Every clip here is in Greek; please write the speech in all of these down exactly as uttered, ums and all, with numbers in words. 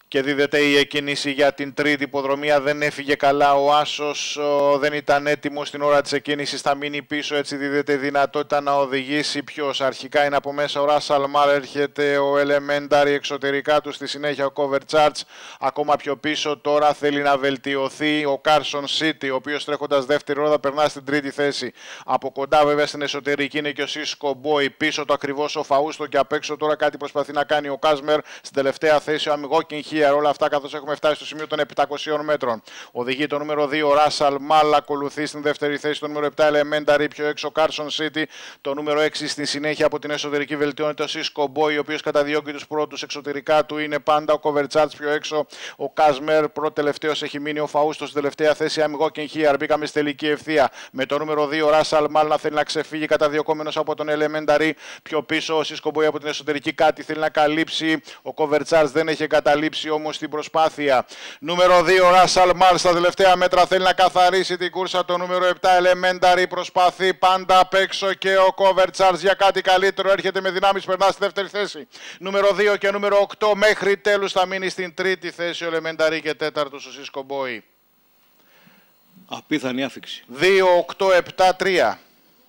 Και δίδεται η εκκίνηση για την τρίτη υποδρομία. Δεν έφυγε καλά ο Άσος, δεν ήταν έτοιμος στην ώρα της εκκίνησης. Θα μείνει πίσω, έτσι δίδεται η δυνατότητα να οδηγήσει. Ποιος αρχικά είναι από μέσα ο Ράσαλ Μάλ, έρχεται ο Elementary εξωτερικά του. Στη συνέχεια ο Cover Charge. Ακόμα πιο πίσω τώρα θέλει να βελτιωθεί ο Carson City, ο οποίος τρέχοντας δεύτερη ρόδα περνά στην τρίτη θέση. Από κοντά βέβαια στην εσωτερική είναι και ο Cisco Boy. Πίσω το ακριβώς ο Φαούστο και απ' έξω τώρα κάτι προσπαθεί να κάνει ο Κάσμερ. Στην τελευταία θέση ο Αμιγόκιν Χίαρ. Όλα αυτά καθώς έχουμε φτάσει στο σημείο των επτακοσίων μέτρων. Οδηγεί το νούμερο δύο ο Ράσαλ Μάλ, ακολουθεί στην δεύτερη θέση το νούμερο επτά Elementary, πιο έξω Carson City. Το νούμερο έξι στη συνέχεια από την εσωτερική βελτιώνεται ο Cisco Boy, ο οποίος καταδιώκει τους πρώτους. Εξωτερικά του είναι πάντα ο Cover Charge, πιο έξω ο Κάσμερ. Πρώτο τελευταίος έχει μείνει ο Φαούστο στην τελευταία θέση. Αμιγόκιν Χίαρ. Μπήκαμε στη τελική ευθεία με το νούμερο δύο ο Ράσαλ Μάλ να θέλει να ξεφύγει καταδιωκόμενος από τον Elementary. Πιο πίσω ο Cisco Boy από την εσωτερική κάτι θέλει να καλύψει. Ο Cover Charge δεν έχει καταλήψει όμως την προσπάθεια. Νούμερο δύο Ράσαλ Μάλ στα τελευταία μέτρα θέλει να καθαρίσει την κούρσα. Το νούμερο επτά Elementary προσπαθεί πάντα απ' έξω και ο Cover Charge για κάτι καλύτερο έρχεται με δυνάμεις, περνά στη δεύτερη θέση. Νούμερο δύο και νούμερο οκτώ μέχρι τέλους θα μείνει στην τρίτη θέση ο Elementary και τέταρτος ο Cisco Boy. Απίθανη άφηξη. δύο οκτώ επτά τρία.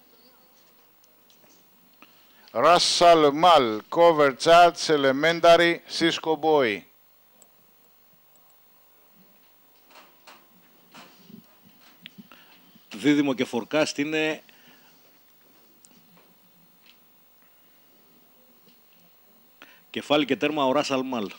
Ράσαλ Μάλ, Cover Charge, Elementary, Cisco Boy. Δίδυμο και φορκάστ είναι κεφάλι και τέρμα ο Ράσαλ Μάλ.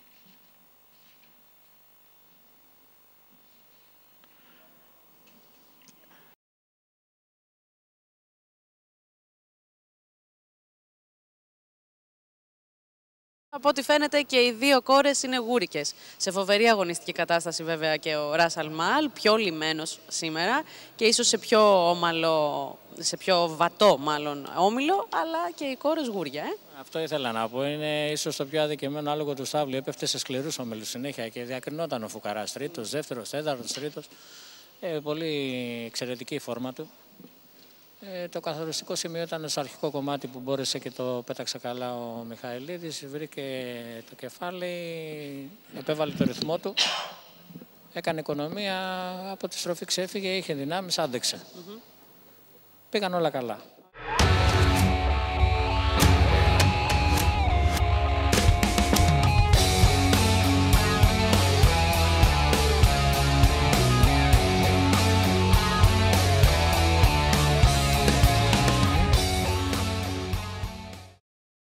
Από ό,τι φαίνεται και οι δύο κόρες είναι γούρικες. Σε φοβερή αγωνιστική κατάσταση βέβαια και ο Ράσαλ Μάλ, πιο λιμένος σήμερα και ίσως σε πιο όμαλο, σε πιο βατό μάλλον όμιλο, αλλά και οι κόρες γούρια. Ε? Αυτό ήθελα να πω. Είναι ίσως το πιο αδικημένο άλογο του στάβλου. Έπεφτε σε σκληρούς όμιλους συνέχεια και διακρινόταν ο Φουκαράς τρίτος, δεύτερος, τέταρτος, τρίτος. Ε, πολύ εξαιρετική η φόρμα του. Ε, το καθοριστικό σημείο ήταν στο αρχικό κομμάτι που μπόρεσε και το πέταξε καλά ο Μιχαηλίδης. Βρήκε το κεφάλι, επέβαλε το ρυθμό του, έκανε οικονομία, από τη στροφή ξέφυγε, είχε δυνάμεις, άντεξε. Mm-hmm. Πήγαν όλα καλά.